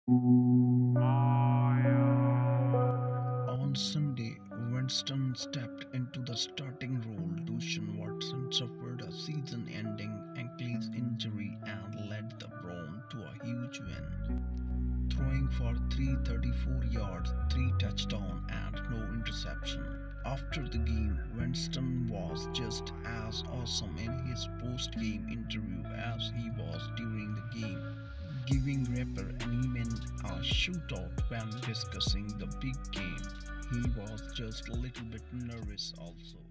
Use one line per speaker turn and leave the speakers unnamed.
On Sunday, Winston stepped into the starting role. Deshaun Watson suffered a season-ending Achilles injury and led the Browns to a huge win, throwing for 334 yards, 3 touchdowns, and no interception. After the game, Winston was just as awesome in his post-game interview as he was during the game, giving rapper Eminem a shootout when discussing the big game. He was just a little bit nervous also.